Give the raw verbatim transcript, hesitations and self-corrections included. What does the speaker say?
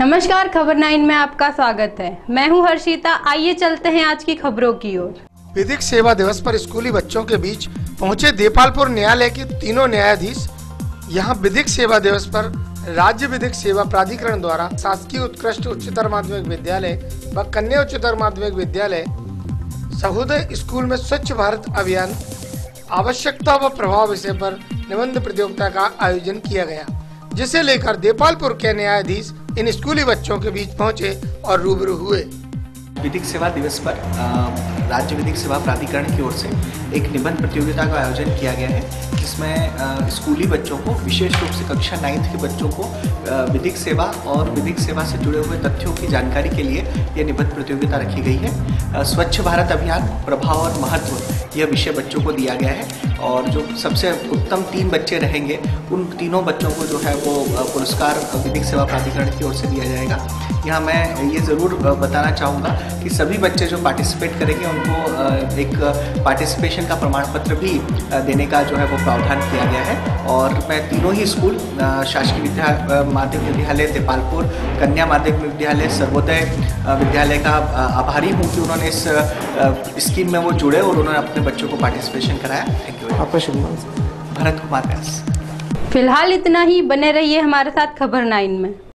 नमस्कार, खबर नाइन में आपका स्वागत है। मैं हूं हर्षिता। आइए चलते हैं आज की खबरों की ओर। विधिक सेवा दिवस पर स्कूली बच्चों के बीच पहुंचे देपालपुर न्यायालय के तीनों न्यायाधीश। यहां विधिक सेवा दिवस पर राज्य विधिक सेवा प्राधिकरण द्वारा शासकीय उत्कृष्ट उच्चतर माध्यमिक विद्यालय व कन्या उच्चतर माध्यमिक विद्यालय सहोदय स्कूल में स्वच्छ भारत अभियान आवश्यकता व प्रभाव विषय पर निबंध प्रतियोगिता का आयोजन किया गया, जिसे लेकर देपालपुर के न्यायाधीश इन स्कूली बच्चों के बीच पहुंचे और रूबरू हुए। विधिक सेवा दिवस पर राज्य विधिक सेवा प्राधिकरण की ओर से एक निबंध प्रतियोगिता का आयोजन किया गया है, जिसमें स्कूली बच्चों को, विशेष रूप से कक्षा नाइन्थ के बच्चों को विधिक सेवा और विधिक सेवा से जुड़े हुए तथ्यों की जानकारी के लिए यह निबंध प्रतियोगिता रखी गई है। स्वच्छ भारत अभियान प्रभाव और महत्व यह विषय बच्चों को दिया गया है, और जो सबसे उत्तम तीन बच्चे रहेंगे उन तीनों बच्चों को जो है वो पुरस्कार विधिक सेवा प्राधिकरण की ओर से दिया जाएगा। यहाँ मैं ये ज़रूर बताना चाहूँगा कि सभी बच्चे जो पार्टिसिपेट करेंगे उनको एक पार्टिसिपेशन का प्रमाण पत्र भी देने का जो है वो प्रावधान किया गया है। और मैं तीनों ही स्कूल, शासकीय विद्या माध्यमिक विद्यालय देपालपुर, कन्या माध्यमिक विद्यालय, सर्वोदय विद्यालय का आभारी हूँ कि उन्होंने इस स्कीम में वो जुड़े और उन्होंने अपने बच्चों को पार्टिसिपेशन कराया। Thank you. आपका शुभ नाम? भरत कुमार व्यास। फिलहाल इतना ही। बने रहिए हमारे साथ खबर नाइन में।